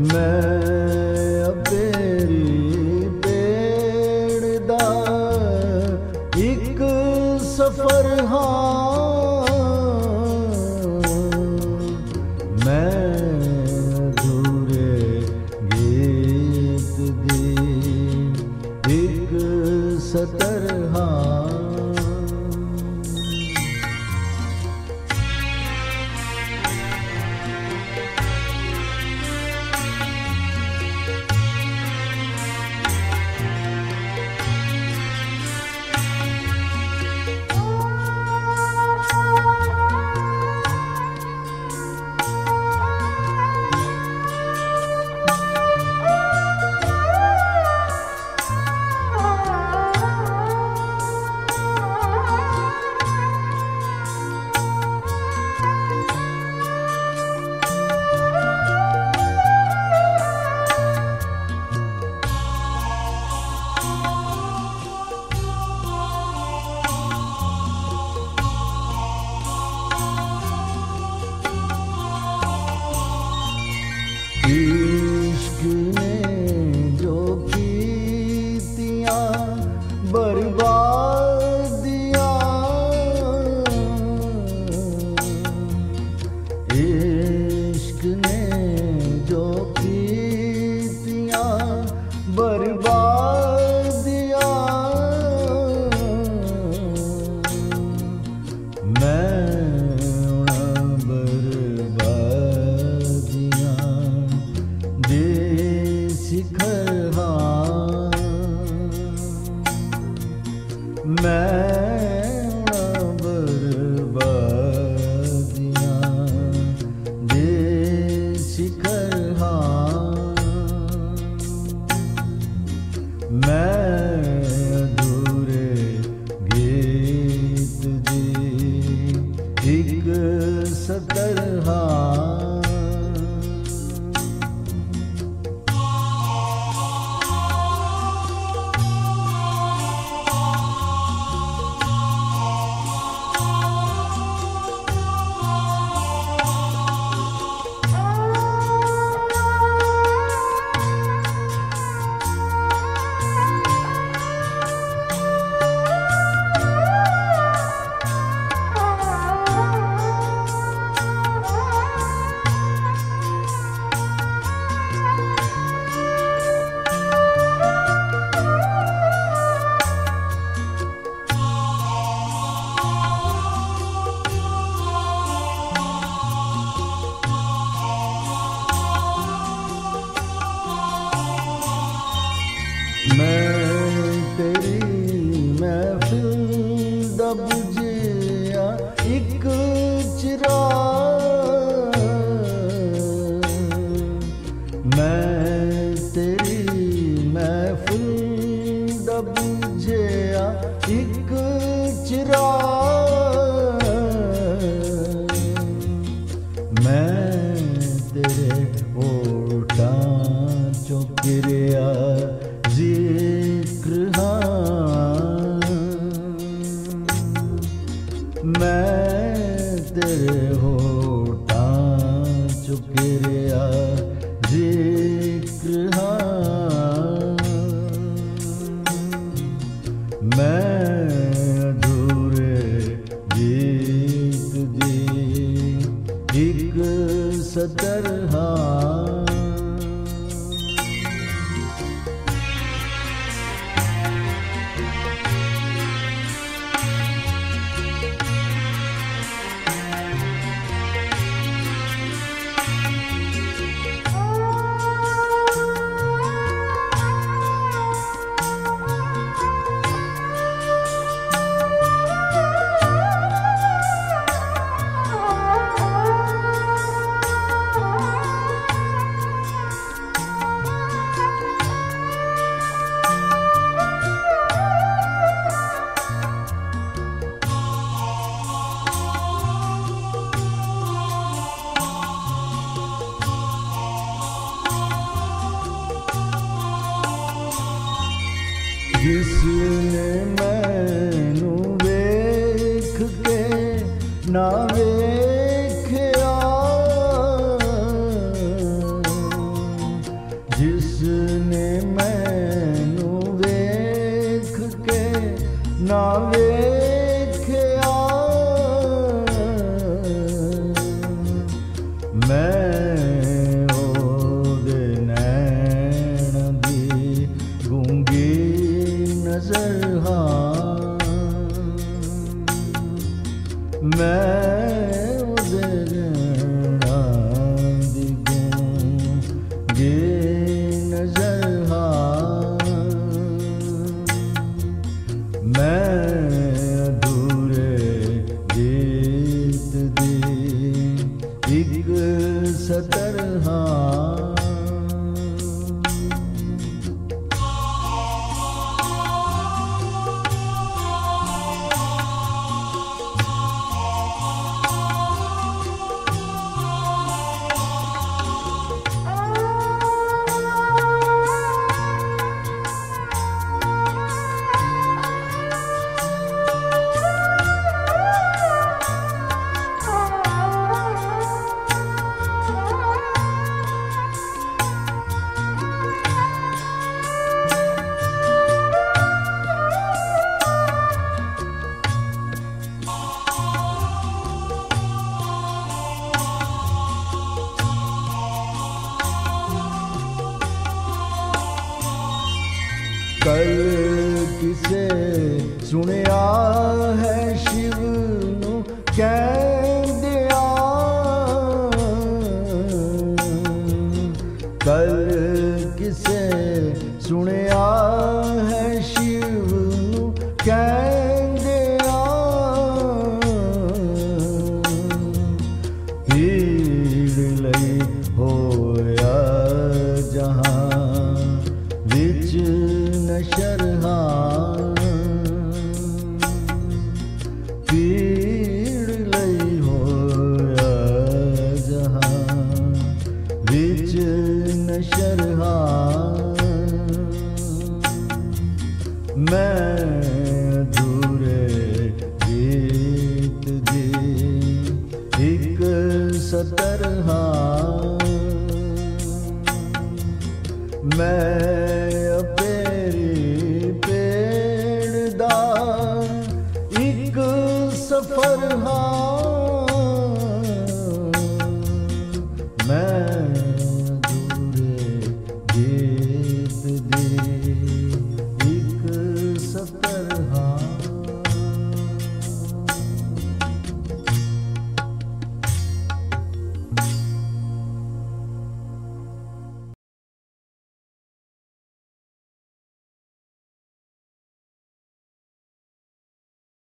मैं तेरी बेड़ दा एक सफर हाँ, मैं अधूरे गीत दी एक सतर हाँ। इश्क ने जो कीतियां बर्बादियां, इश्क ने जो कीतियां बर्बादियां, मैं शिखर हाँ, मैं बर्बादियां दे शिखर हाँ, मैं अधूरे गीत दी एक सतर हाँ। मैं तेरी महफिल दा बुझिया एक चिराग, मैं तेरी महफिल दा बुझिया एक चिराग, मैं तेरे होठां चों गिरिया जिक्र हाँ, मैं तेरे होठां चों गिरिया जिक्र हाँ, मैं अधूरे गीत दी एक सतर हाँ। जिसने मैनू वेख के ना वेख्या, कल किसे सुनिया है शिव नू कहंदिया, कल किसे सुनिया है शिव नू कहंदिया, पीड़ लई होया जहां विच नशरहान, पीड़ लई होया जहां विच नशरहान। मैं अधूरे गीत दी एक सतरहान, मैं